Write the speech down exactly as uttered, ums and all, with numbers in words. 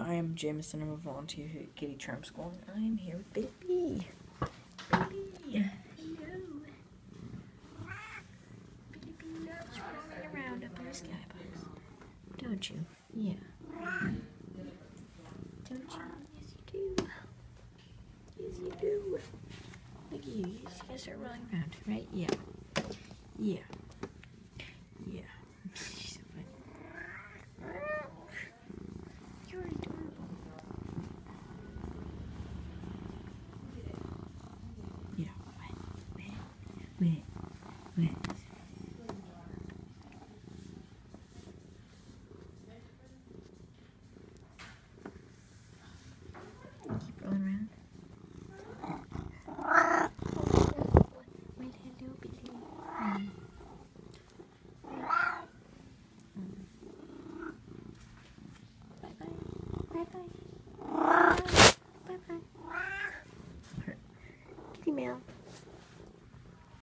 I am Jameson. I'm a volunteer here at Kitty Charm School, and I am here with Billi B. Billi, hello. Billi B loves running around up in the skybox. Don't you? Yeah. Don't you? Yes, you do. Yes, you do. Look at you. You just gotta start rolling around, right? Yeah. Yeah. Yeah. She's so funny. You're adorable. Yeah. Wet, wet, wet, wet. Keep rolling around. Well, hello, Billi. Mm. Bye-bye. Bye-bye. Bye-bye. Kitty meow.